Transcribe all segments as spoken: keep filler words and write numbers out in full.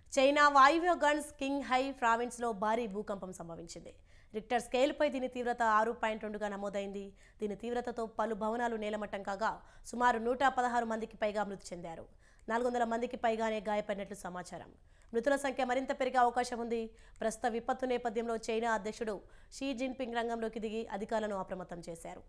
China వాయువ్య guns king high ప్రావిన్స్లో భారీ భూకంపం సంభవించింది. రిక్టర్ స్కేల్పై దీని తీవ్రత ఆరు పాయింట్ రెండుగా నమోదైంది. దీని తీవ్రతతో పలు భవనాలు నేలమట్టం కాగా సుమారు నూట పదహారు మందికి పైగా మృతి చెందారు. నాలుగు వందల మందికి పైగానే గాయపడినట్లు సమాచారం. మృతుల సంఖ్య మరింత పెరిగే అవకాశం ఉంది. ప్రస్తుత విపత్తు నేపథ్యంలో చైనా అధ్యక్షుడు షీ జిన్పింగ్ రంగంలోకి దిగి అధికారులను అప్రమత్తం చేశారు.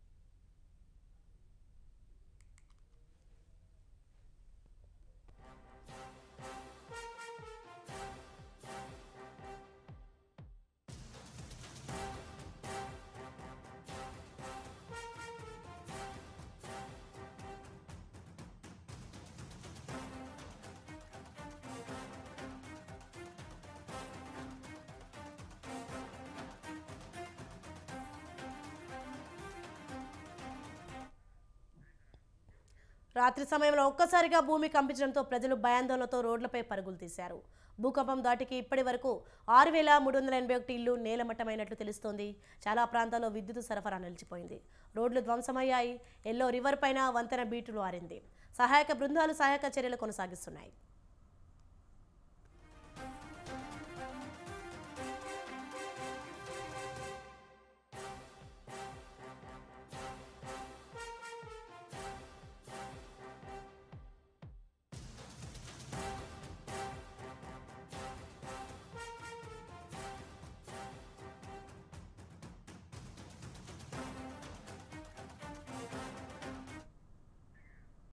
రాత్రి సమయంలో ఒక్కసారిగా భూమి కంపించడంతో ప్రజలు భయాందోళనతో రోడ్లపై పరుగులు తీశారు. భూకంపం దాటికి ఇప్పటి వరకు ఆరు వేల మూడు వందల ఎనభై ఒకటి ఇళ్లు నేలమట్టమైనట్లు తెలుస్తోంది. చాలా ప్రాంతాల్లో విద్యుత్ సరఫరా నిలిచిపోయింది. రోడ్లు ధ్వంసమయ్యాయి. ఎల్లో రివర్ పైన వంతెన బీటులు ఆరింది. సహాయక బృందాలు సహాయక చర్యలు కొనసాగిస్తున్నాయి.